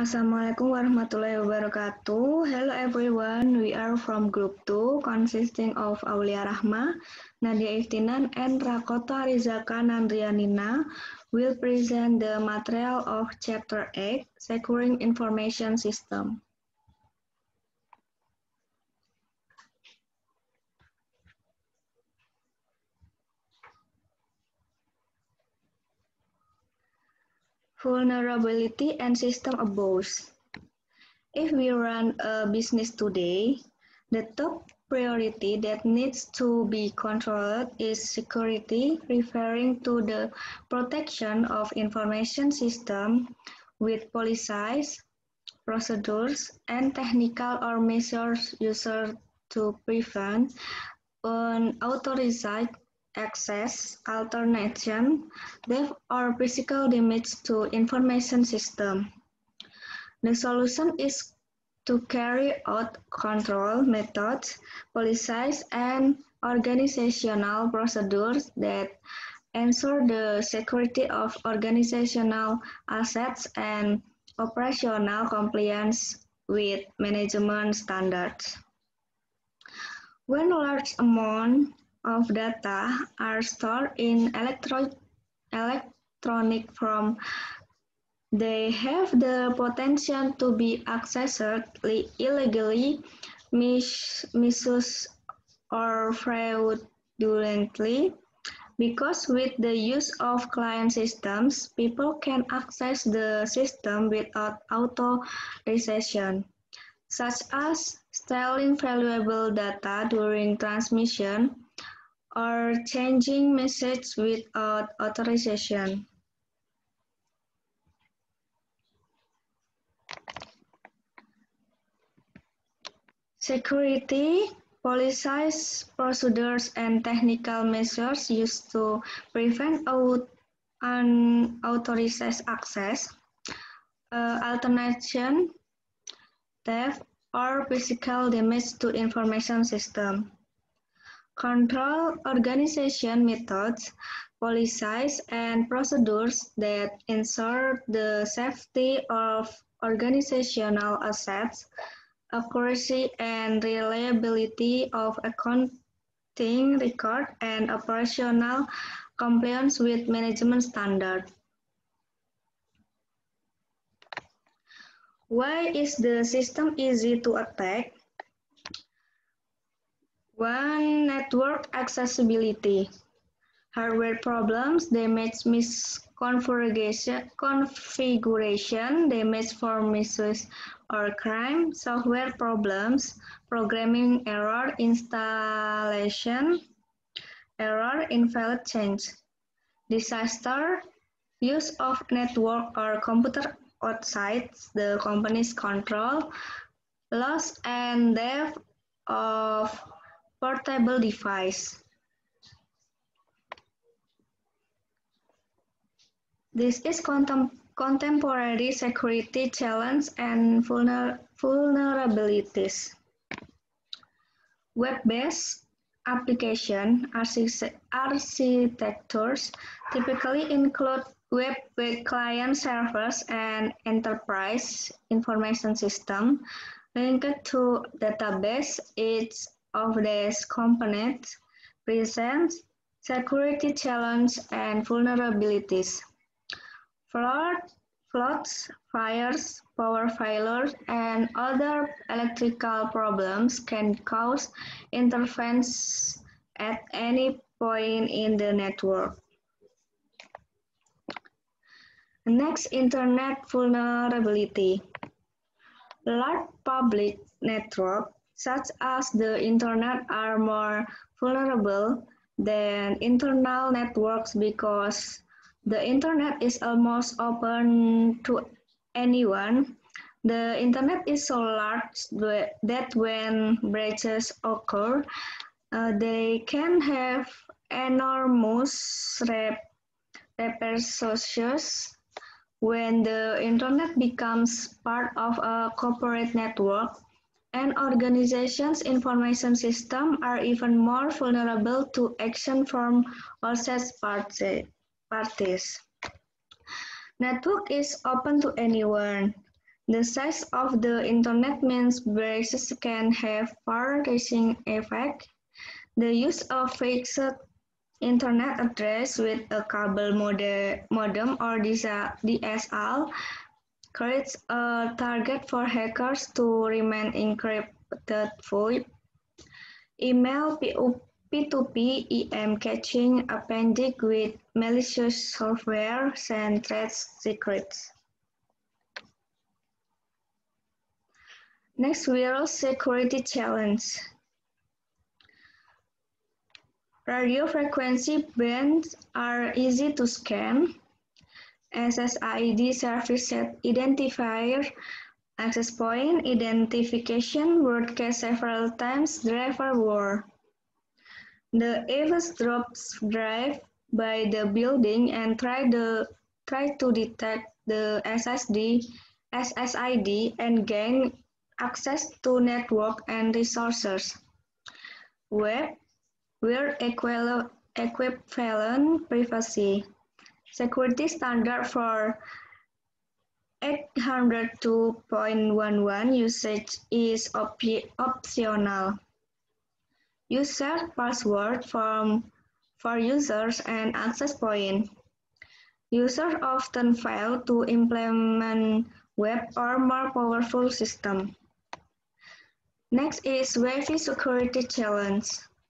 Assalamualaikum warahmatullahi wabarakatuh. Hello everyone, we are from group 2 consisting of Aulia Rahma, Nadia Iftinan, and Rakota Rizaka Nandrianina will present the material of Chapter 8, Securing Information System. Vulnerability and system abuse. If we run a business today, the top priority that needs to be controlled is security, referring to the protection of information system with policies, procedures, and technical or measures used to prevent unauthorized access, alternation, theft, or physical damage to information system. The solution is to carry out control methods, policies, and organizational procedures that ensure the security of organizational assets and operational compliance with management standards. When large amounts of data are stored in electronic form, they have the potential to be accessed illegally, misused, or fraudulently, because with the use of client systems, people can access the system without authorization, such as stealing valuable data during transmission or changing messages without authorization. Security, policies, procedures, and technical measures used to prevent unauthorized access, alternation, theft, or physical damage to information system. Control organization methods, policies, and procedures that ensure the safety of organizational assets, accuracy and reliability of accounting record, and operational compliance with management standards. Why is the system easy to attack? 1. Network accessibility. Hardware problems, damage misconfiguration, damage from misuse or crime, software problems, programming error, installation error, invalid change. Disaster, use of network or computer outside the company's control, loss and death of portable device. This is contemporary security challenge and vulnerabilities. Web-based application architectures typically include web client servers and enterprise information system linked to database. Each of these components presents security challenges and vulnerabilities. Floods, fires, power failures, and other electrical problems can cause interference at any point in the network. Next, Internet vulnerability. Large public networks, such as the Internet, are more vulnerable than internal networks because the Internet is almost open to anyone. The Internet is so large that when breaches occur, they can have enormous repercussions. When the Internet becomes part of a corporate network, an organization's information systems are even more vulnerable to action from outside parties. Network is open to anyone. The size of the Internet means breaches can have far-reaching effects. The use of fixed Internet address with a cable modem or DSL creates a target for hackers to remain encrypted VoIP, email, P2P, EM caching, appended with malicious software, and trade secrets. Next, viral security challenge. Radio frequency bands are easy to scan. SSID service set identifier, access point identification, broadcast several times, driver war. The eavesdrops drive by the building and try to detect the SSID and gain access to network and resources. Web, where equivalent privacy. Security standard for 802.11 usage is optional. Use shared password for users and access point. Users often fail to implement web or more powerful system. Next is Wi-Fi security challenge.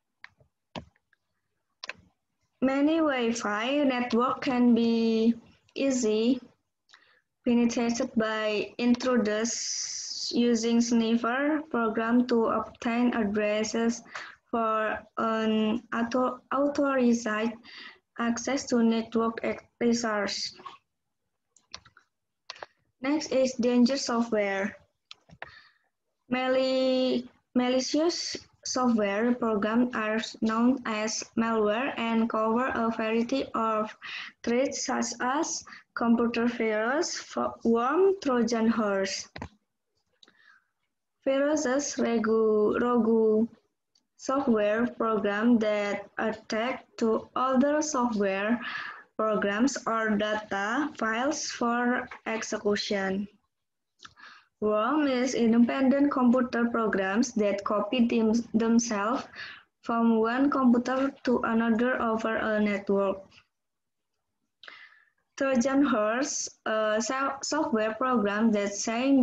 Many Wi-Fi networks can be easily penetrated by intruders using sniffer program to obtain addresses for unauthorized access to network resources. Next is danger software. Malicious software programs are known as malware and cover a variety of threats such as computer virus, worm, Trojan horse. Viruses, rogue software programs that attack to other software programs or data files for execution. Worm is independent computer programs that copy themselves from one computer to another over a network. Trojan horse, a software program that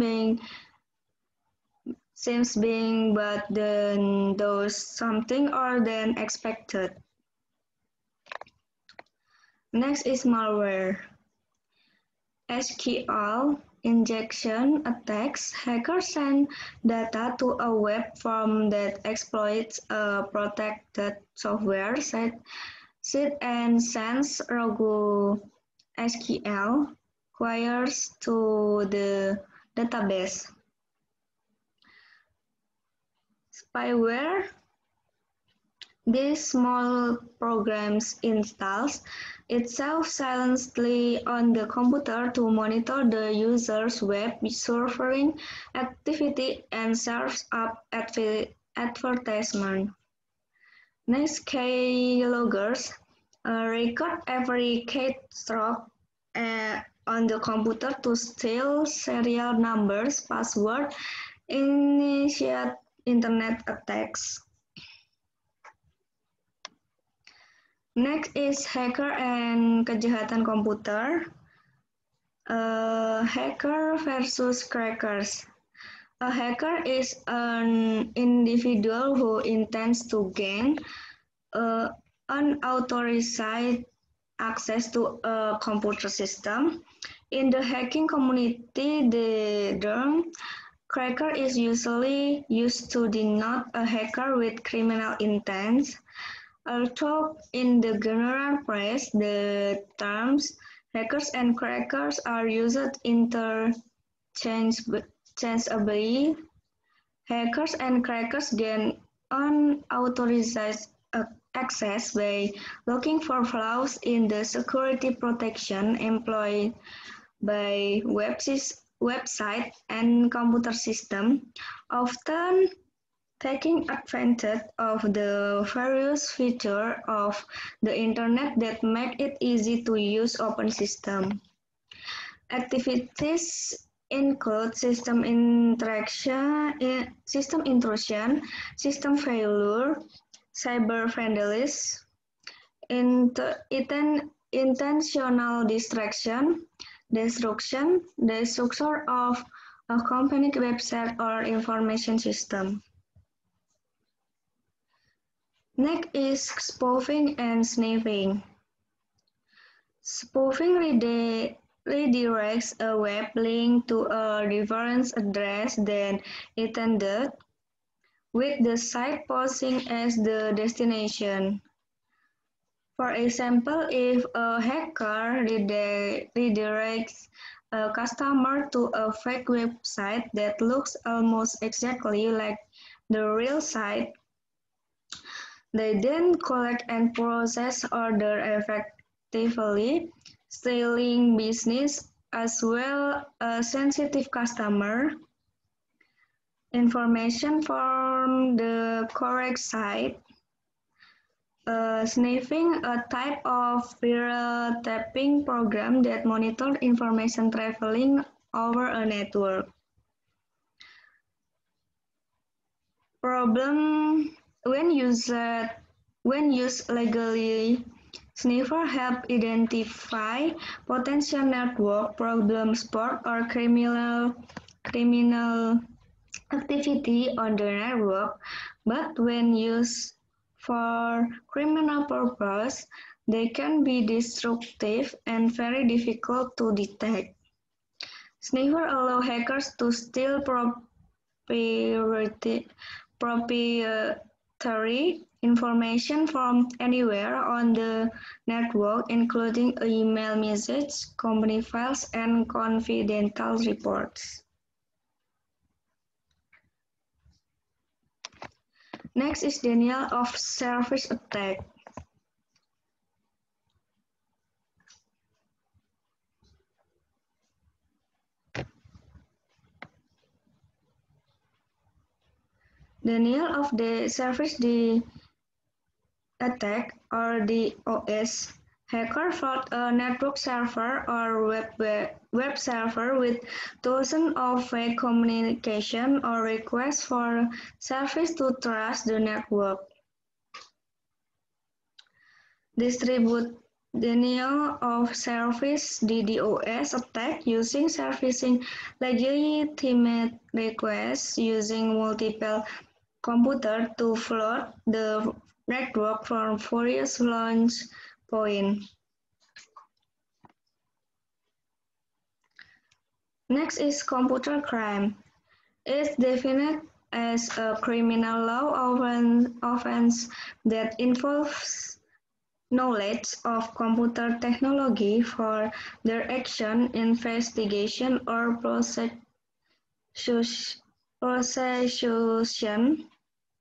seems being but then does something other than expected. Next is malware. SQL injection attacks. Hackers send data to a web form that exploits a protected software set and sends rogue SQL queries to the database. Spyware. This small program installs itself silently on the computer to monitor the user's web surfing activity and serves up advertisement. Next, keyloggers record every keystroke on the computer to steal serial numbers, password, initiate internet attacks. Next is hacker and kejahatan komputer. Hacker versus crackers. A hacker is an individual who intends to gain unauthorized access to a computer system. In the hacking community, the term cracker is usually used to denote a hacker with criminal intent. Although in the general press, the terms hackers and crackers are used interchangeably. Hackers and crackers gain unauthorized access by looking for flaws in the security protection employed by website and computer system, often taking advantage of the various features of the internet that make it easy to use open system. Activities include system interaction, system intrusion, system failure, cyber vandalism, intentional destruction of a company website or information system. Next is spoofing and sniffing. Spoofing redirects a web link to a different address than intended, with the site posing as the destination. For example, if a hacker redirects a customer to a fake website that looks almost exactly like the real site, they then collect and process order effectively, stealing business as well as sensitive customer information from the correct site. Sniffing, a type of wiretapping program that monitors information traveling over a network. Problem when used legally, sniffer help identify potential network problem spot or criminal activity on the network, but when used for criminal purpose, they can be destructive and very difficult to detect. Sniffer allow hackers to steal proprietary information from anywhere on the network, including email messages, company files, and confidential reports. Next is denial of service attack. Denial of the service attack, or DOS. Hacker flood a network server or web server with dozens of fake communication or requests for service to trace the network. Distribute denial of service DDoS attack using servicing legitimate requests using multiple computers to flood the network from various launch points. Next is computer crime. It's defined as a criminal law offense that involves knowledge of computer technology for their action, investigation, or prosecution.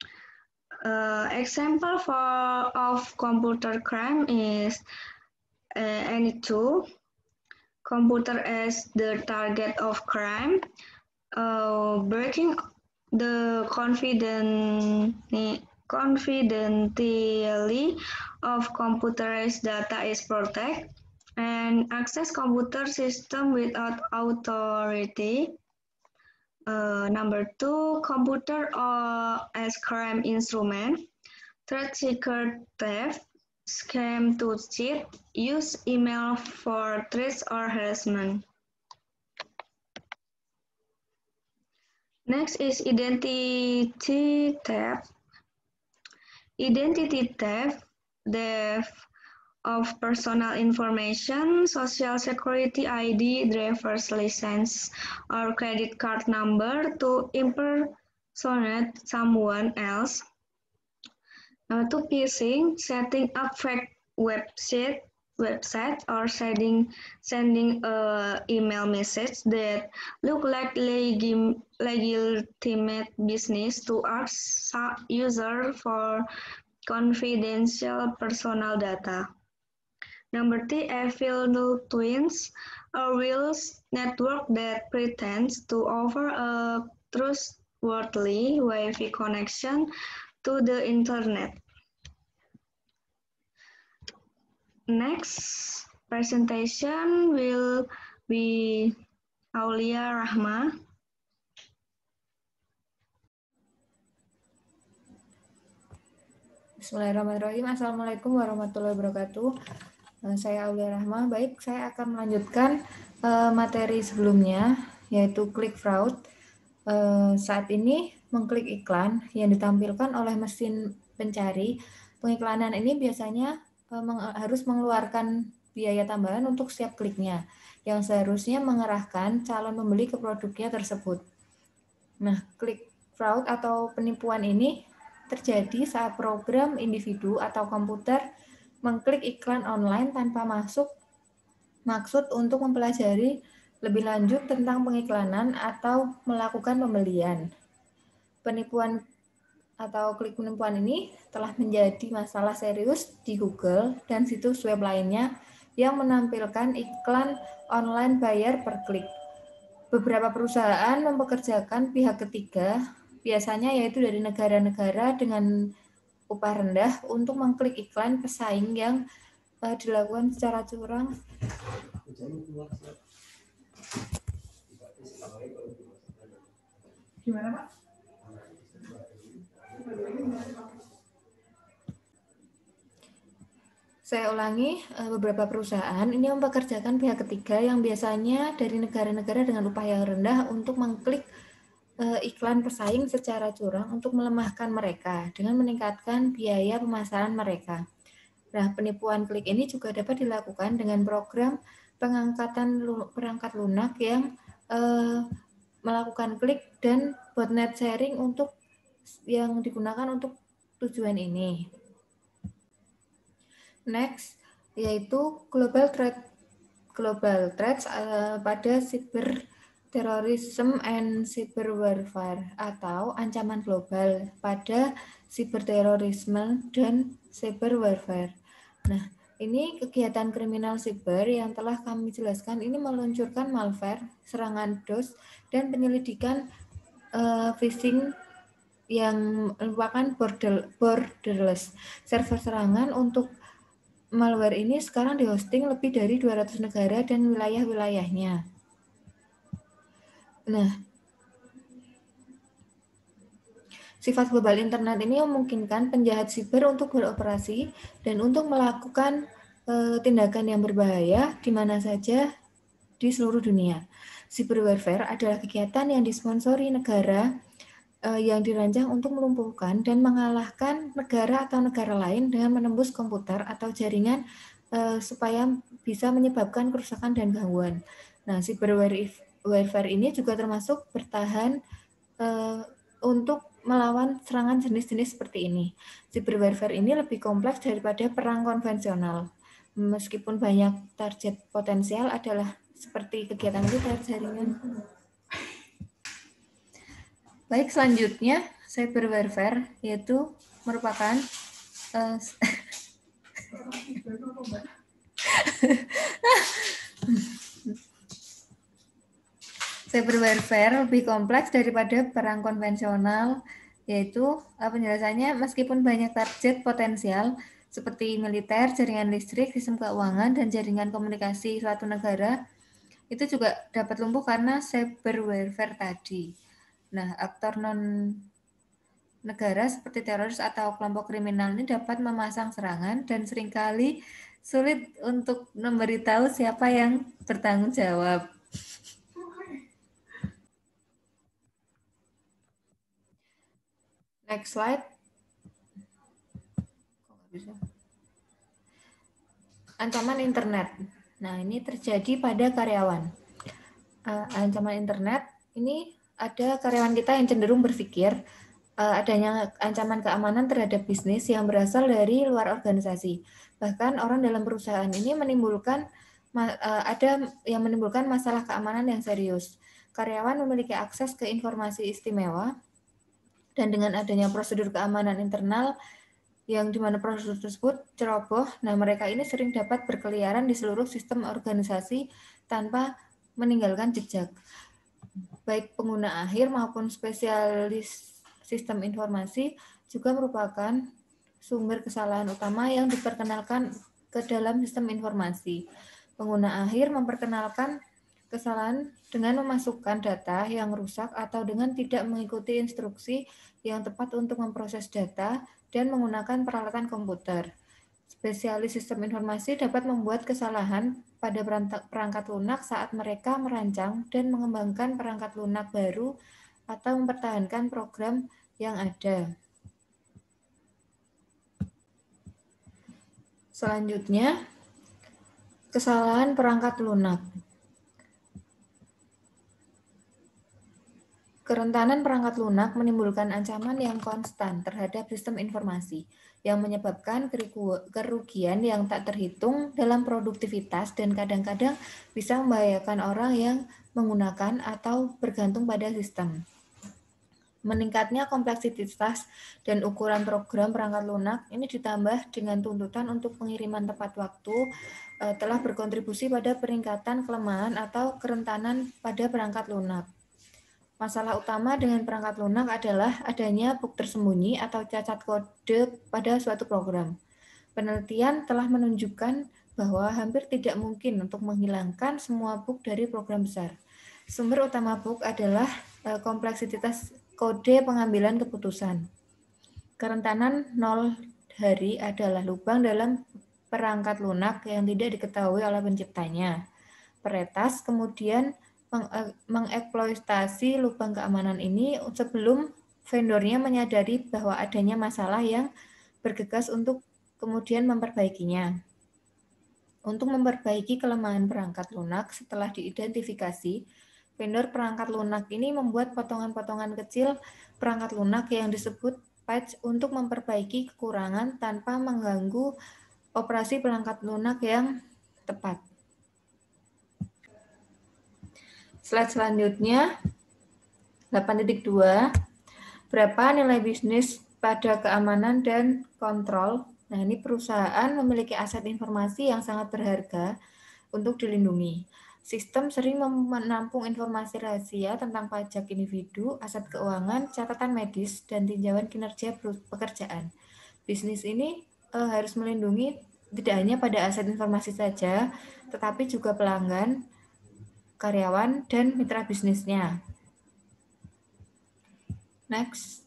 Example of computer crime is any tool, computer as the target of crime, breaking the confidentiality of computerized data is protected, and access computer system without authority. Number 2, computer as crime instrument, threat seeker theft, scam to cheat, use email for threats or harassment. Next is identity theft. Identity theft of personal information, social security ID, driver's license, or credit card number to impersonate someone else. To phishing, setting up fake website or sending an email message that look like legitimate business to ask user for confidential personal data. Number 3, evil twins, a real network that pretends to offer a trustworthy Wi-Fi connection to the internet. Next presentation will be Aulia Rahma. Bismillahirrahmanirrahim. Assalamualaikum warahmatullahi wabarakatuh. Saya Aulia Rahma. Baik, saya akan melanjutkan materi sebelumnya, yaitu klik fraud. Saat ini mengklik iklan yang ditampilkan oleh mesin pencari pengiklanan ini biasanya harus mengeluarkan biaya tambahan untuk setiap kliknya, yang seharusnya mengarahkan calon pembeli ke produknya tersebut. Nah, klik fraud atau penipuan ini terjadi saat program individu atau komputer mengklik iklan online tanpa maksud untuk mempelajari lebih lanjut tentang pengiklanan atau melakukan pembelian. Penipuan atau klik penipuan ini telah menjadi masalah serius di Google dan situs web lainnya yang menampilkan iklan online bayar per klik. Beberapa perusahaan mempekerjakan pihak ketiga, biasanya yaitu dari negara-negara dengan upah rendah untuk mengklik iklan pesaing yang dilakukan secara curang. Gimana, Pak? Saya ulangi, beberapa perusahaan ini mempekerjakan pihak ketiga yang biasanya dari negara-negara dengan upah yang rendah untuk mengklik iklan pesaing secara curang untuk melemahkan mereka dengan meningkatkan biaya pemasaran mereka. Nah, penipuan klik ini juga dapat dilakukan dengan program pengangkatan perangkat lunak yang melakukan klik dan botnet sharing untuk yang digunakan untuk tujuan ini. Next, yaitu global threats pada cyber terrorism and cyber warfare atau ancaman global pada cyberterorisme dan cyber warfare. Nah, ini kegiatan kriminal siber yang telah kami jelaskan ini meluncurkan malware, serangan DOS, dan penyelidikan phishing yang merupakan borderless. Server serangan untuk malware ini sekarang dihosting lebih dari 200 negara dan wilayah-wilayahnya. Nah, sifat global internet ini memungkinkan penjahat siber untuk beroperasi dan untuk melakukan tindakan yang berbahaya di mana saja di seluruh dunia. Cyber warfare adalah kegiatan yang disponsori negara yang dirancang untuk melumpuhkan dan mengalahkan negara atau negara lain dengan menembus komputer atau jaringan supaya bisa menyebabkan kerusakan dan gangguan. Nah, cyber warfare ini juga termasuk bertahan untuk melawan serangan jenis-jenis seperti ini. Cyber warfare ini lebih kompleks daripada perang konvensional. Meskipun banyak target potensial adalah seperti kegiatan militer, jaringan. Baik, selanjutnya cyber warfare yaitu merupakan cyber warfare lebih kompleks daripada perang konvensional, yaitu penjelasannya meskipun banyak target potensial seperti militer, jaringan listrik, sistem keuangan, dan jaringan komunikasi suatu negara, itu juga dapat lumpuh karena cyber warfare tadi. Nah, aktor non-negara seperti teroris atau kelompok kriminal ini dapat memasang serangan dan seringkali sulit untuk memberitahu siapa yang bertanggung jawab. Next slide. Ancaman internet. Nah, ini terjadi pada karyawan. Ancaman internet ini ada karyawan kita yang cenderung berpikir adanya ancaman keamanan terhadap bisnis yang berasal dari luar organisasi. Bahkan orang dalam perusahaan ini menimbulkan ada yang menimbulkan masalah keamanan yang serius. Karyawan memiliki akses ke informasi istimewa dan dengan adanya prosedur keamanan internal yang dimana prosedur tersebut ceroboh, nah mereka ini sering dapat berkeliaran di seluruh sistem organisasi tanpa meninggalkan jejak. Baik pengguna akhir maupun spesialis sistem informasi juga merupakan sumber kesalahan utama yang diperkenalkan ke dalam sistem informasi. Pengguna akhir memperkenalkan Kesalahan dengan memasukkan data yang rusak atau dengan tidak mengikuti instruksi yang tepat untuk memproses data dan menggunakan peralatan komputer. Spesialis sistem informasi dapat membuat kesalahan pada perangkat lunak saat mereka merancang dan mengembangkan perangkat lunak baru atau mempertahankan program yang ada. Selanjutnya, kesalahan perangkat lunak. Kerentanan perangkat lunak menimbulkan ancaman yang konstan terhadap sistem informasi, yang menyebabkan kerugian yang tak terhitung dalam produktivitas dan kadang-kadang bisa membahayakan orang yang menggunakan atau bergantung pada sistem. Meningkatnya kompleksitas dan ukuran program perangkat lunak ini ditambah dengan tuntutan untuk pengiriman tepat waktu telah berkontribusi pada peningkatan kelemahan atau kerentanan pada perangkat lunak. Masalah utama dengan perangkat lunak adalah adanya bug tersembunyi atau cacat kode pada suatu program. Penelitian telah menunjukkan bahwa hampir tidak mungkin untuk menghilangkan semua bug dari program besar. Sumber utama bug adalah kompleksitas kode pengambilan keputusan. Kerentanan 0 hari adalah lubang dalam perangkat lunak yang tidak diketahui oleh penciptanya. Peretas kemudian mengeksploitasi lubang keamanan ini sebelum vendornya menyadari bahwa adanya masalah yang bergegas untuk kemudian memperbaikinya. Untuk memperbaiki kelemahan perangkat lunak setelah diidentifikasi, vendor perangkat lunak ini membuat potongan-potongan kecil perangkat lunak yang disebut patch untuk memperbaiki kekurangan tanpa mengganggu operasi perangkat lunak yang tepat. Slide selanjutnya, 8.2, berapa nilai bisnis pada keamanan dan kontrol. Nah, ini perusahaan memiliki aset informasi yang sangat berharga untuk dilindungi. Sistem sering menampung informasi rahasia tentang pajak individu, aset keuangan, catatan medis, dan tinjauan kinerja pekerjaan. Bisnis ini harus melindungi tidak hanya pada aset informasi saja, tetapi juga pelanggan, karyawan, dan mitra bisnisnya. Next.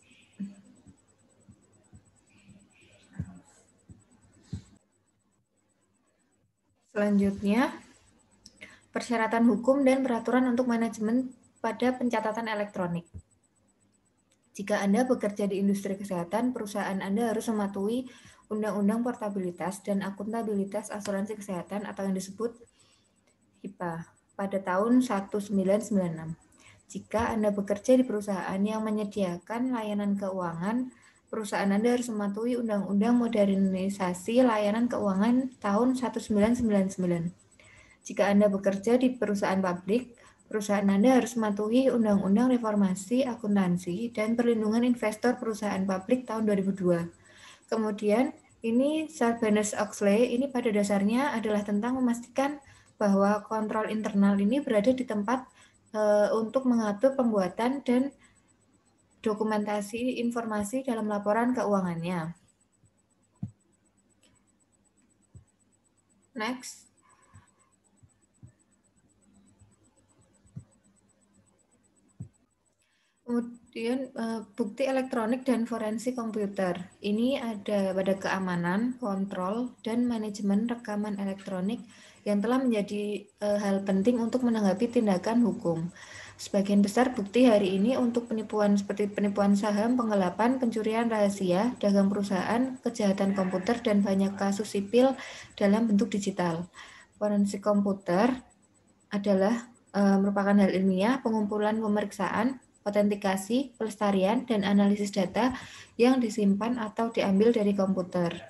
Selanjutnya, persyaratan hukum dan peraturan untuk manajemen pada pencatatan elektronik. Jika Anda bekerja di industri kesehatan, perusahaan Anda harus mematuhi Undang-Undang Portabilitas dan Akuntabilitas Asuransi Kesehatan atau yang disebut HIPAA pada tahun 1996. Jika Anda bekerja di perusahaan yang menyediakan layanan keuangan, perusahaan Anda harus mematuhi Undang-Undang Modernisasi Layanan Keuangan tahun 1999. Jika Anda bekerja di perusahaan publik, perusahaan Anda harus mematuhi Undang-Undang Reformasi Akuntansi dan Perlindungan Investor Perusahaan Publik tahun 2002. Kemudian, ini Sarbanes-Oxley ini pada dasarnya adalah tentang memastikan bahwa kontrol internal ini berada di tempat untuk mengatur pembuatan dan dokumentasi informasi dalam laporan keuangannya. Next. Kemudian bukti elektronik dan forensik komputer. Ini ada pada keamanan, kontrol, dan manajemen rekaman elektronik yang telah menjadi hal penting untuk menanggapi tindakan hukum. Sebagian besar bukti hari ini untuk penipuan seperti penipuan saham, penggelapan, pencurian rahasia, dagang perusahaan, kejahatan komputer, dan banyak kasus sipil dalam bentuk digital. Forensik komputer adalah merupakan hal ilmiah, pengumpulan pemeriksaan, autentikasi, pelestarian, dan analisis data yang disimpan atau diambil dari komputer.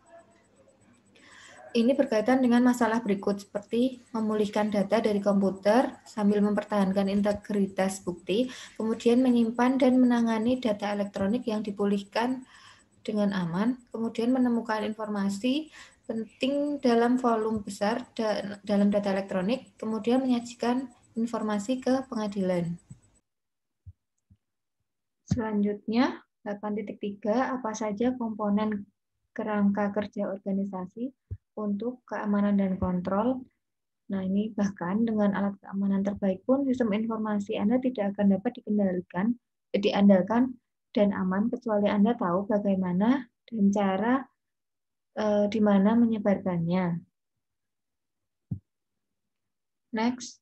Ini berkaitan dengan masalah berikut seperti memulihkan data dari komputer sambil mempertahankan integritas bukti, kemudian menyimpan dan menangani data elektronik yang dipulihkan dengan aman, kemudian menemukan informasi penting dalam volume besar dalam data elektronik, kemudian menyajikan informasi ke pengadilan. Selanjutnya, 8.3, apa saja komponen kerangka kerja organisasi untuk keamanan dan kontrol. Nah, ini bahkan dengan alat keamanan terbaik pun sistem informasi Anda tidak akan dapat diandalkan dan aman kecuali Anda tahu bagaimana dan cara di mana menyebarkannya. Next.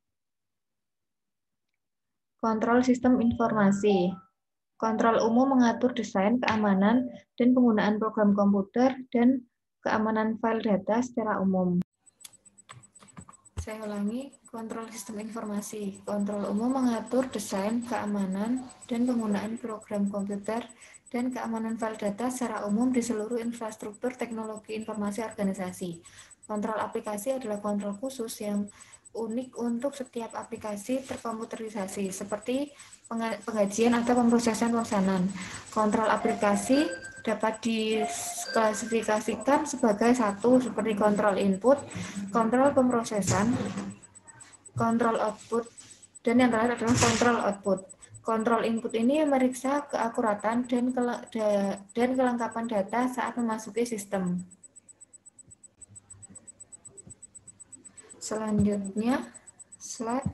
Kontrol sistem informasi. Kontrol umum mengatur desain, keamanan, dan penggunaan program komputer dan keamanan file data secara umum. Saya ulangi, kontrol sistem informasi. Kontrol umum mengatur desain, keamanan, dan penggunaan program komputer dan keamanan file data secara umum di seluruh infrastruktur teknologi informasi organisasi. Kontrol aplikasi adalah kontrol khusus yang unik untuk setiap aplikasi terkomputerisasi, seperti pengkajian atau pemrosesan pemesanan. Kontrol aplikasi dapat diklasifikasikan sebagai satu seperti kontrol input, kontrol pemrosesan, kontrol output, dan yang terakhir adalah kontrol output. Kontrol input ini memeriksa keakuratan dan kelengkapan data saat memasuki sistem. Selanjutnya, slide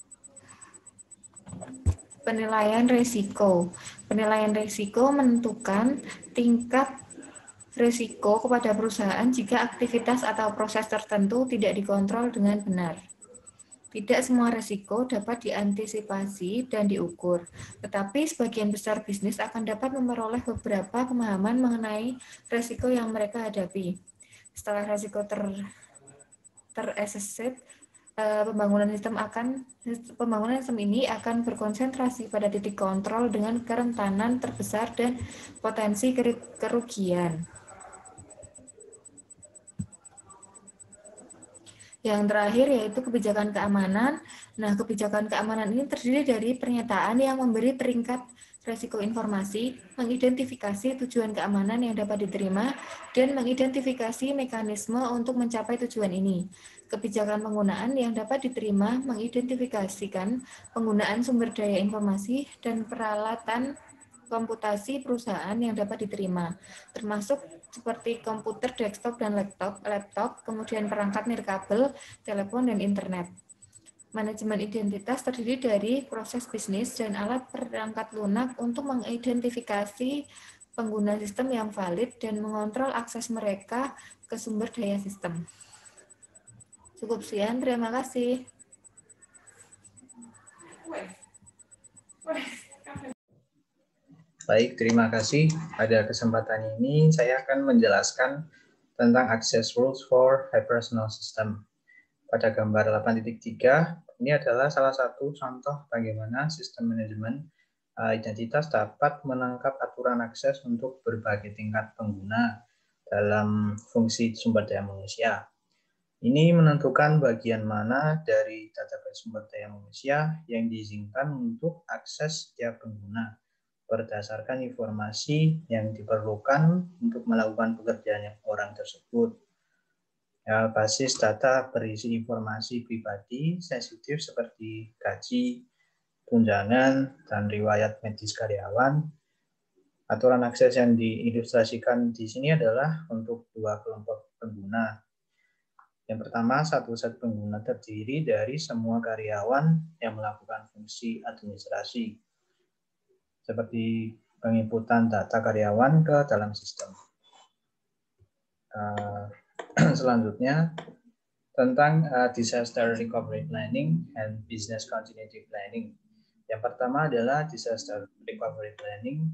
penilaian risiko. Penilaian risiko menentukan tingkat risiko kepada perusahaan jika aktivitas atau proses tertentu tidak dikontrol dengan benar. Tidak semua risiko dapat diantisipasi dan diukur, tetapi sebagian besar bisnis akan dapat memperoleh beberapa pemahaman mengenai risiko yang mereka hadapi. Setelah risiko ter-assess, pembangunan sistem ini akan berkonsentrasi pada titik kontrol dengan kerentanan terbesar dan potensi kerugian. Yang terakhir yaitu kebijakan keamanan. Nah, kebijakan keamanan ini terdiri dari pernyataan yang memberi peringkat risiko informasi, mengidentifikasi tujuan keamanan yang dapat diterima, dan mengidentifikasi mekanisme untuk mencapai tujuan ini. Kebijakan penggunaan yang dapat diterima mengidentifikasikan penggunaan sumber daya informasi dan peralatan komputasi perusahaan yang dapat diterima, termasuk seperti komputer desktop dan laptop, kemudian perangkat nirkabel, telepon, dan internet. Manajemen identitas terdiri dari proses bisnis dan alat perangkat lunak untuk mengidentifikasi pengguna sistem yang valid dan mengontrol akses mereka ke sumber daya sistem. Cukup sekian, terima kasih. Baik, terima kasih. Pada kesempatan ini saya akan menjelaskan tentang Access Rules for High Personal System. Pada gambar 8.3, ini adalah salah satu contoh bagaimana sistem manajemen identitas dapat menangkap aturan akses untuk berbagai tingkat pengguna dalam fungsi sumber daya manusia. Ini menentukan bagian mana dari database sumber daya manusia yang diizinkan untuk akses setiap pengguna berdasarkan informasi yang diperlukan untuk melakukan pekerjaan orang tersebut. Ya, basis data berisi informasi pribadi sensitif seperti gaji, tunjangan, dan riwayat medis karyawan. Aturan akses yang diilustrasikan di sini adalah untuk dua kelompok pengguna. Yang pertama, satu set pengguna terdiri dari semua karyawan yang melakukan fungsi administrasi, seperti penginputan data karyawan ke dalam sistem. Selanjutnya, tentang disaster recovery planning and business continuity planning. Yang pertama adalah disaster recovery planning,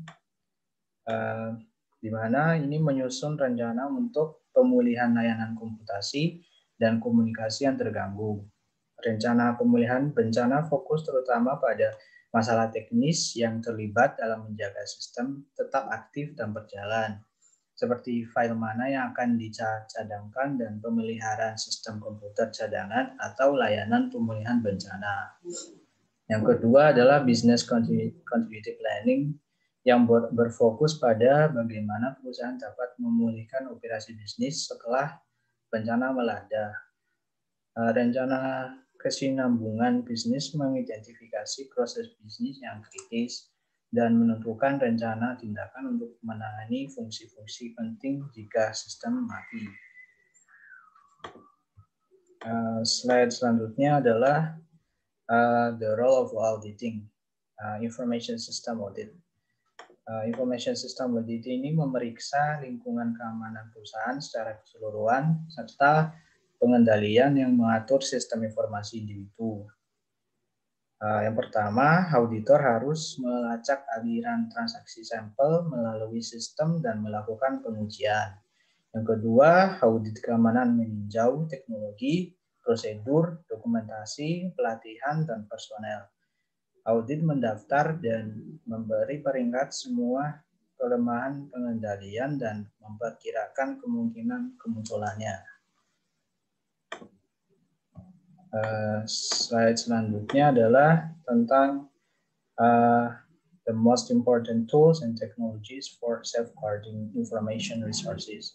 di mana ini menyusun rencana untuk pemulihan layanan komputasi dan komunikasi yang terganggu. Rencana pemulihan bencana fokus terutama pada masalah teknis yang terlibat dalam menjaga sistem tetap aktif dan berjalan, seperti file mana yang akan dicadangkan dan pemeliharaan sistem komputer cadangan atau layanan pemulihan bencana. Yang kedua adalah business continuity planning yang berfokus pada bagaimana perusahaan dapat memulihkan operasi bisnis setelah bencana melanda. Rencana kesinambungan bisnis mengidentifikasi proses bisnis yang kritis dan menentukan rencana tindakan untuk menangani fungsi-fungsi penting jika sistem mati. Slide selanjutnya adalah the role of auditing, information system audit. Information system audit ini memeriksa lingkungan keamanan perusahaan secara keseluruhan serta pengendalian yang mengatur sistem informasi individu. Yang pertama, auditor harus melacak aliran transaksi sampel melalui sistem dan melakukan pengujian. Yang kedua, audit keamanan meninjau teknologi, prosedur, dokumentasi, pelatihan, dan personel. Audit mendaftar dan memberi peringkat semua kelemahan pengendalian dan memperkirakan kemungkinan kemunculannya. Slide selanjutnya adalah tentang the most important tools and technologies for safeguarding information resources.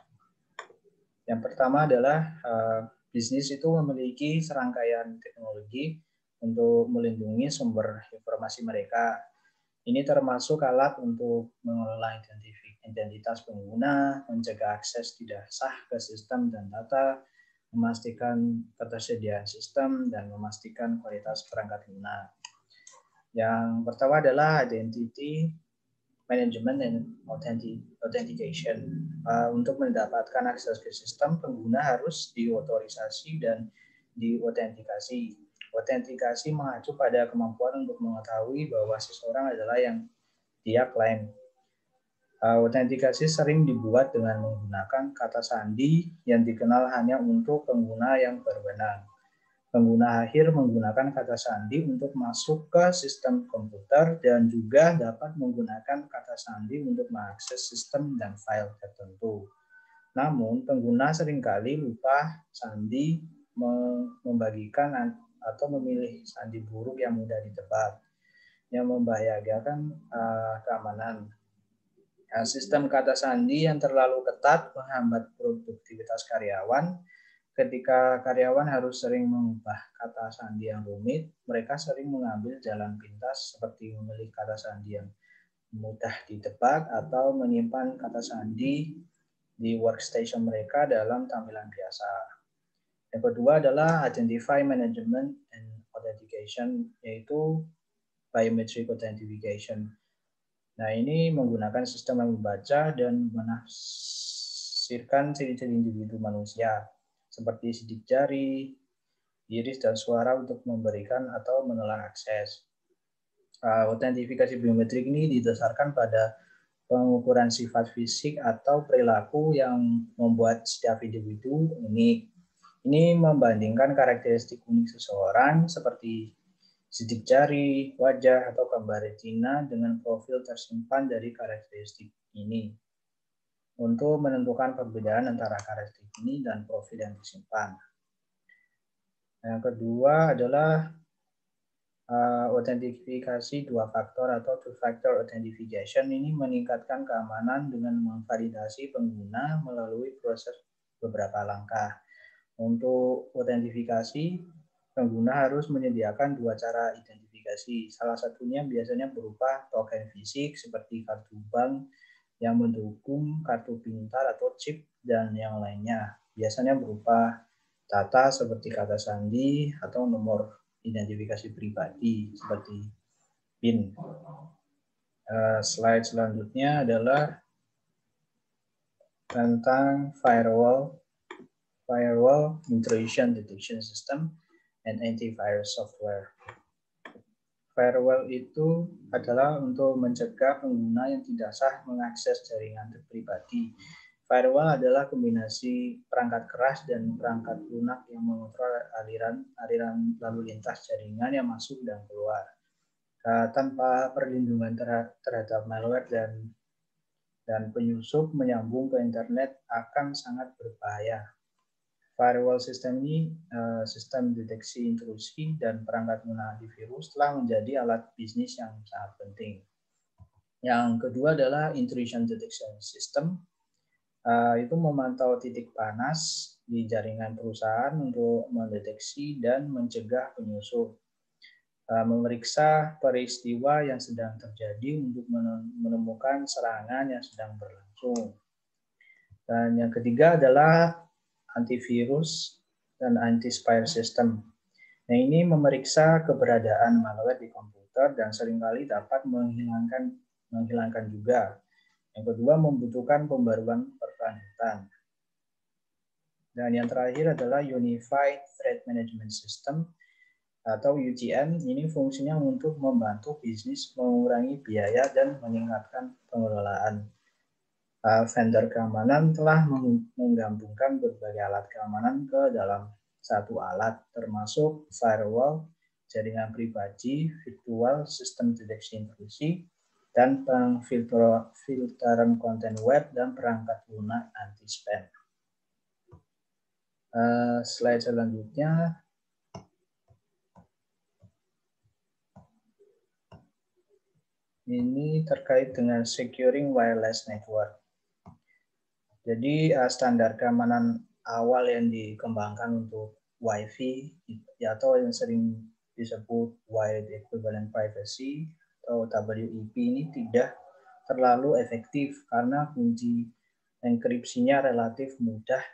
Yang pertama adalah bisnis itu memiliki serangkaian teknologi untuk melindungi sumber informasi mereka. Ini termasuk alat untuk mengelola identitas pengguna, mencegah akses tidak sah ke sistem dan data, memastikan ketersediaan sistem, dan memastikan kualitas perangkat guna. Yang pertama adalah identity management and authentication. Untuk mendapatkan akses ke sistem, pengguna harus diotorisasi dan diautentikasi. Autentikasi mengacu pada kemampuan untuk mengetahui bahwa seseorang adalah yang dia klaim. Autentikasi sering dibuat dengan menggunakan kata sandi yang dikenal hanya untuk pengguna yang berwenang. Pengguna akhir menggunakan kata sandi untuk masuk ke sistem komputer dan juga dapat menggunakan kata sandi untuk mengakses sistem dan file tertentu. Namun, pengguna seringkali lupa sandi, membagikan atau memilih sandi buruk yang mudah ditebak, yang membahayakan keamanan. Sistem kata sandi yang terlalu ketat menghambat produktivitas karyawan. Ketika karyawan harus sering mengubah kata sandi yang rumit, mereka sering mengambil jalan pintas seperti memilih kata sandi yang mudah ditebak atau menyimpan kata sandi di workstation mereka dalam tampilan biasa. Yang kedua adalah identify management and authentication, yaitu biometric authentication. Nah, ini menggunakan sistem yang membaca dan menafsirkan ciri-ciri individu manusia, seperti sidik jari, iris, dan suara untuk memberikan atau menolak akses. Autentifikasi biometrik ini didasarkan pada pengukuran sifat fisik atau perilaku yang membuat setiap individu unik. Ini membandingkan karakteristik unik seseorang seperti sidik jari, wajah, atau gambar retina dengan profil tersimpan dari karakteristik ini untuk menentukan perbedaan antara karakteristik ini dan profil yang disimpan. Yang kedua adalah autentifikasi dua faktor atau two-factor authentication. Ini meningkatkan keamanan dengan memvalidasi pengguna melalui proses beberapa langkah. Untuk autentifikasi, pengguna harus menyediakan dua cara identifikasi. Salah satunya biasanya berupa token fisik seperti kartu bank yang mendukung kartu pintar atau chip, dan yang lainnya biasanya berupa data seperti kata sandi atau nomor identifikasi pribadi seperti PIN. Slide selanjutnya adalah tentang firewall intrusion detection system and antivirus software. Firewall itu adalah untuk mencegah pengguna yang tidak sah mengakses jaringan pribadi. Firewall adalah kombinasi perangkat keras dan perangkat lunak yang mengontrol aliran lalu lintas jaringan yang masuk dan keluar. Tanpa perlindungan terhadap malware dan penyusup menyambung ke internet akan sangat berbahaya. Firewall system ini sistem deteksi intrusi dan perangkat guna antivirus telah menjadi alat bisnis yang sangat penting. Yang kedua adalah intrusion detection system. Itu memantau titik panas di jaringan perusahaan untuk mendeteksi dan mencegah penyusup. Memeriksa peristiwa yang sedang terjadi untuk menemukan serangan yang sedang berlangsung. Dan yang ketiga adalah antivirus dan anti-spyware system. Nah, ini memeriksa keberadaan malware di komputer dan seringkali dapat menghilangkan juga. Yang kedua, membutuhkan pembaruan berkelanjutan. Dan yang terakhir adalah Unified Threat Management System atau UTM. Ini fungsinya untuk membantu bisnis mengurangi biaya dan meningkatkan pengelolaan. Vendor keamanan telah menggabungkan berbagai alat keamanan ke dalam satu alat, termasuk firewall, jaringan pribadi, virtual, sistem deteksi intrusi, dan pengfilteran konten web dan perangkat lunak anti-spam. Slide selanjutnya. Ini terkait dengan securing wireless network. Jadi standar keamanan awal yang dikembangkan untuk Wi-Fi atau yang sering disebut Wide Equivalent Privacy atau WEP ini tidak terlalu efektif karena kunci enkripsinya relatif mudah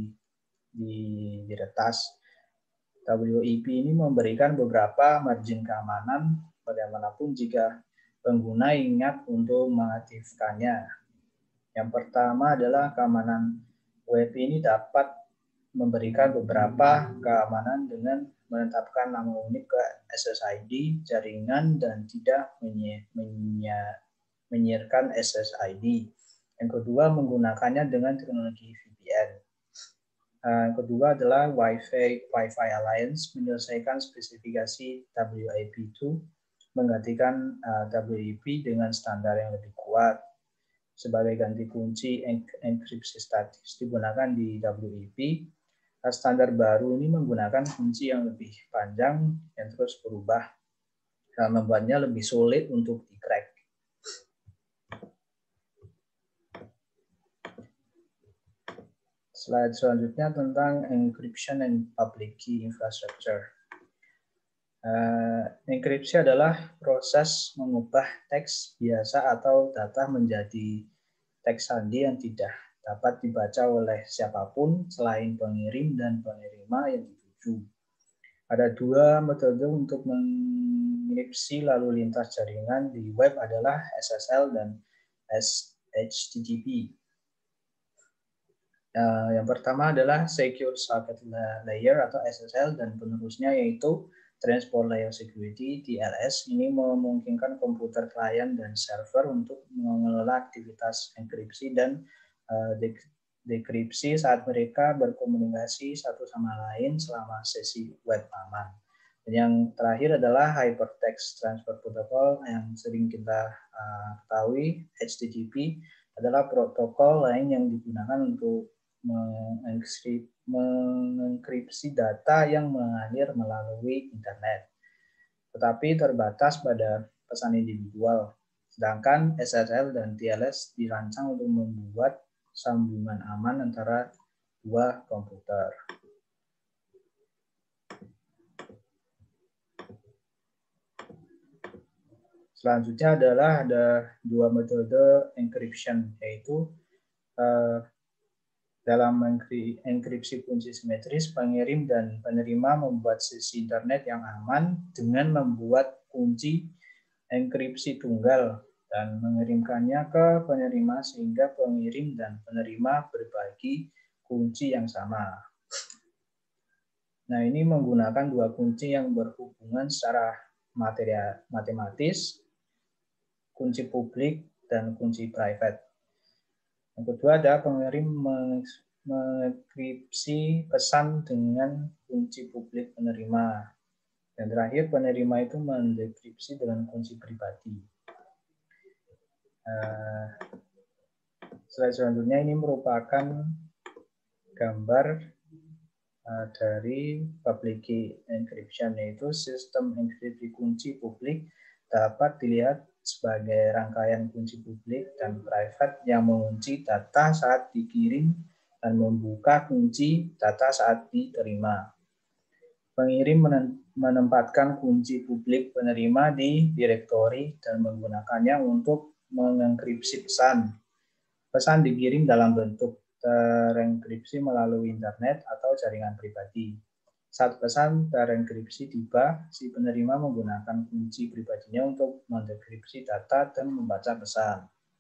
diretas. WEP ini memberikan beberapa margin keamanan bagaimanapun jika pengguna ingat untuk mengaktifkannya. Yang pertama adalah keamanan WEP ini dapat memberikan beberapa keamanan dengan menetapkan nama unik ke SSID jaringan dan tidak menyiarkan SSID. Yang kedua, menggunakannya dengan teknologi VPN. Yang kedua adalah Wi-Fi Alliance menyelesaikan spesifikasi WAP2 menggantikan WEP dengan standar yang lebih kuat. Sebagai ganti kunci enkripsi statis digunakan di WEP, standar baru ini menggunakan kunci yang lebih panjang yang terus berubah dan membuatnya lebih sulit untuk di-crack. Slide selanjutnya tentang encryption and public key infrastructure. Enkripsi adalah proses mengubah teks biasa atau data menjadi teks sandi yang tidak dapat dibaca oleh siapapun selain pengirim dan penerima yang dituju. Ada dua metode untuk mengenkripsi lalu lintas jaringan di web adalah SSL dan HTTP. Yang pertama adalah Secure Socket Layer atau SSL dan penerusnya yaitu Transport Layer Security, TLS. Ini memungkinkan komputer klien dan server untuk mengelola aktivitas enkripsi dan dekripsi saat mereka berkomunikasi satu sama lain selama sesi web aman. Dan yang terakhir adalah Hypertext Transfer Protocol yang sering kita ketahui. HTTP adalah protokol lain yang digunakan untuk mengenkripsi data yang mengalir melalui internet, tetapi terbatas pada pesan individual. Sedangkan SSL dan TLS dirancang untuk membuat sambungan aman antara dua komputer. Selanjutnya adalah ada dua metode encryption, yaitu dalam enkripsi kunci simetris, pengirim dan penerima membuat sesi internet yang aman dengan membuat kunci enkripsi tunggal dan mengirimkannya ke penerima sehingga pengirim dan penerima berbagi kunci yang sama. Nah, ini menggunakan dua kunci yang berhubungan secara matematis, kunci publik dan kunci private. Yang kedua ada pengirim mengenkripsi pesan dengan kunci publik penerima. Dan terakhir penerima itu mendekripsi dengan kunci pribadi. Slide selanjutnya ini merupakan gambar dari public key encryption, yaitu sistem enkripsi kunci publik dapat dilihat sebagai rangkaian kunci publik dan private yang mengunci data saat dikirim dan membuka kunci data saat diterima. Pengirim menempatkan kunci publik penerima di direktori dan menggunakannya untuk mengenkripsi pesan. Pesan dikirim dalam bentuk terenkripsi melalui internet atau jaringan pribadi. Saat pesan terenkripsi tiba, si penerima menggunakan kunci pribadinya untuk mendekripsi data dan membaca pesan.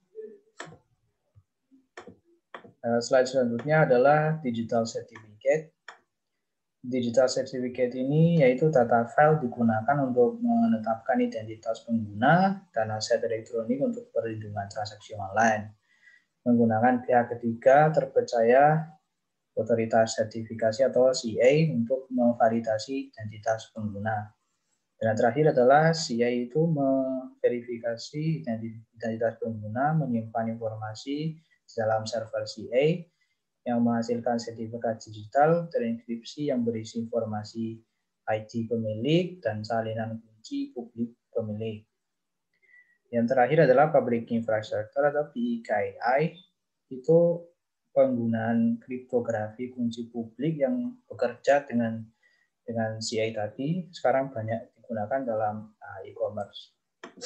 Slide selanjutnya adalah digital certificate. Digital certificate ini yaitu data file digunakan untuk menetapkan identitas pengguna dan aset elektronik untuk perlindungan transaksi online. Menggunakan pihak ketiga terpercaya, otoritas sertifikasi atau CA untuk memvalidasi identitas pengguna. Dan terakhir adalah CA itu memverifikasi identitas pengguna, menyimpan informasi di dalam server CA yang menghasilkan sertifikat digital terenkripsi yang berisi informasi ID pemilik dan salinan kunci publik pemilik. Yang terakhir adalah Public Infrastructure atau PIKI, itu penggunaan kriptografi kunci publik yang bekerja dengan CA tadi sekarang banyak digunakan dalam e-commerce.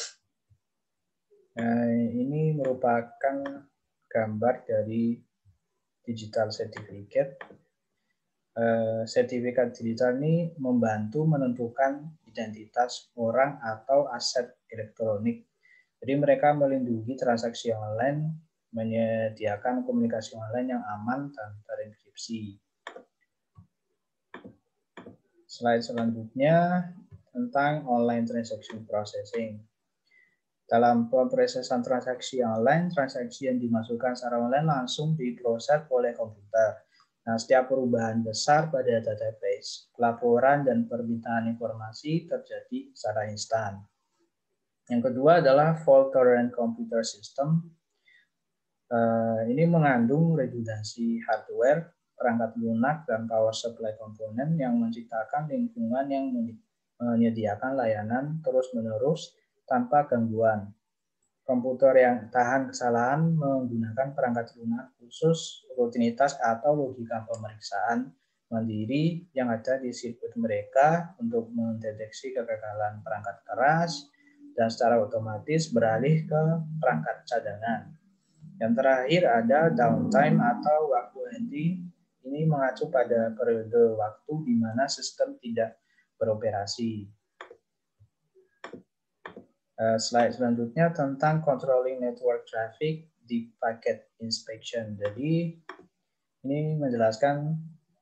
Ini merupakan gambar dari digital certificate. Sertifikat digital ini membantu menentukan identitas orang atau aset elektronik. Jadi mereka melindungi transaksi online, menyediakan komunikasi online yang aman dan terenkripsi. Slide selanjutnya tentang online transaction processing. Dalam pemrosesan transaksi online, transaksi yang dimasukkan secara online langsung diproses oleh komputer. Nah, setiap perubahan besar pada database, pelaporan dan permintaan informasi terjadi secara instan. Yang kedua adalah fault tolerant computer system. Ini mengandung redundansi hardware, perangkat lunak, dan power supply komponen yang menciptakan lingkungan yang menyediakan layanan terus-menerus tanpa gangguan. Komputer yang tahan kesalahan menggunakan perangkat lunak khusus, rutinitas, atau logika pemeriksaan mandiri yang ada di sirkuit mereka untuk mendeteksi kegagalan perangkat keras dan secara otomatis beralih ke perangkat cadangan. Yang terakhir ada downtime atau waktu henti. Ini mengacu pada periode waktu di mana sistem tidak beroperasi. Slide selanjutnya tentang controlling network traffic di packet inspection. Jadi ini menjelaskan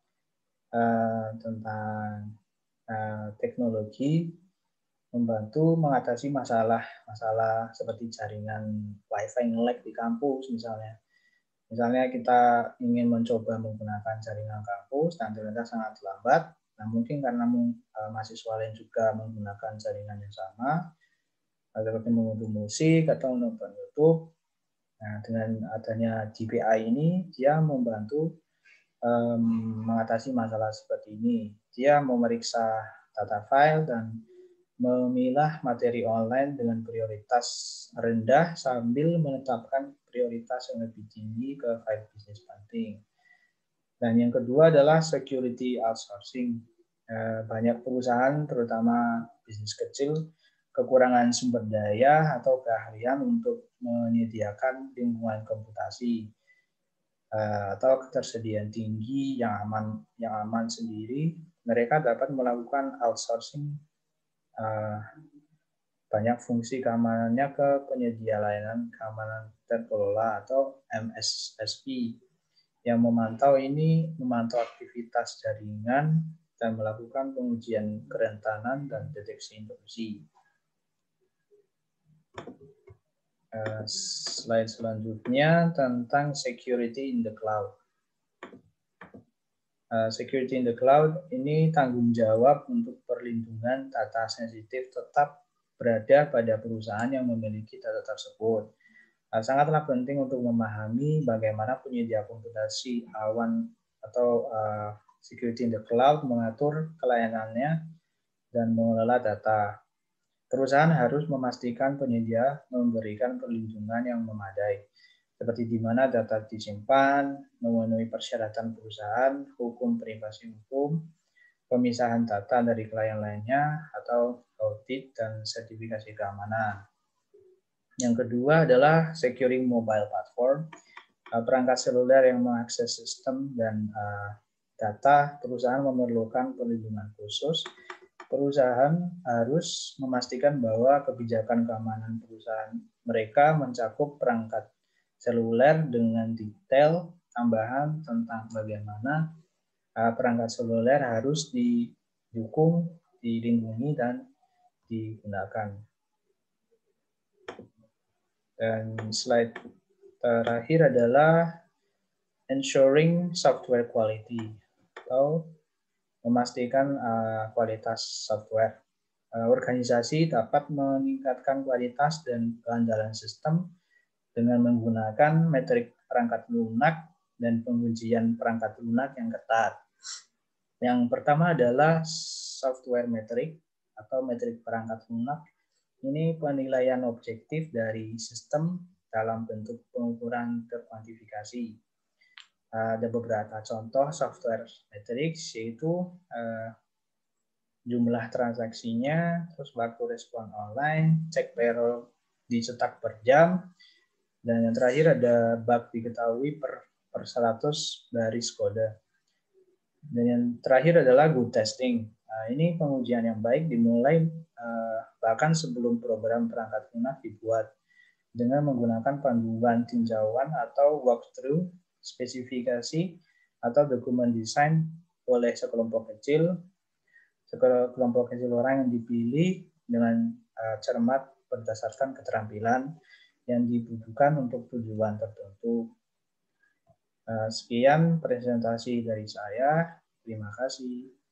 tentang teknologi membantu mengatasi masalah seperti jaringan Wi-Fi nge-lag di kampus misalnya. Misalnya kita ingin mencoba menggunakan jaringan kampus dan ternyata sangat lambat. Nah, mungkin karena mahasiswa lain juga menggunakan jaringan yang sama, seperti mengunduh musik atau menonton YouTube. Nah, dengan adanya DPI ini, dia membantu mengatasi masalah seperti ini. Dia memeriksa data file dan memilah materi online dengan prioritas rendah sambil menetapkan prioritas yang lebih tinggi ke file bisnis penting. Dan yang kedua adalah security outsourcing. Banyak perusahaan, terutama bisnis kecil, kekurangan sumber daya atau keahlian untuk menyediakan lingkungan komputasi atau ketersediaan tinggi yang aman sendiri. Mereka dapat melakukan outsourcing banyak fungsi keamanannya ke penyedia layanan keamanan terkelola atau MSSP yang memantau aktivitas jaringan dan melakukan pengujian kerentanan dan deteksi intrusi. Slide selanjutnya tentang security in the cloud. Security in the cloud ini tanggung jawab untuk perlindungan data sensitif tetap berada pada perusahaan yang memiliki data tersebut. Sangatlah penting untuk memahami bagaimana penyedia komputasi awan atau security in the cloud mengatur kelayanannya dan mengelola data. Perusahaan harus memastikan penyedia memberikan perlindungan yang memadai, seperti di mana data disimpan, memenuhi persyaratan perusahaan, hukum privasi hukum, pemisahan data dari klien lainnya, atau audit dan sertifikasi keamanan. Yang kedua adalah securing mobile platform, perangkat seluler yang mengakses sistem dan data, perusahaan memerlukan perlindungan khusus. Perusahaan harus memastikan bahwa kebijakan keamanan perusahaan mereka mencakup perangkat seluler dengan detail tambahan tentang bagaimana perangkat seluler harus didukung, dilindungi, dan digunakan. Dan slide terakhir adalah ensuring software quality atau memastikan kualitas software. Organisasi dapat meningkatkan kualitas dan keandalan sistem dengan menggunakan metrik perangkat lunak dan pengujian perangkat lunak yang ketat. Yang pertama adalah software metrik atau metrik perangkat lunak. Ini penilaian objektif dari sistem dalam bentuk pengukuran terkuantifikasi. Ada beberapa contoh software matrix, yaitu jumlah transaksinya, terus waktu respon online, cek payroll dicetak per jam, dan yang terakhir ada bug diketahui per 100 baris kode. Dan yang terakhir adalah good testing. Ini pengujian yang baik dimulai bahkan sebelum program perangkat lunak dibuat dengan menggunakan panduan tinjauan atau walkthrough, spesifikasi atau dokumen desain oleh sekelompok kecil orang yang dipilih dengan cermat berdasarkan keterampilan yang dibutuhkan untuk tujuan tertentu. Sekian presentasi dari saya. Terima kasih.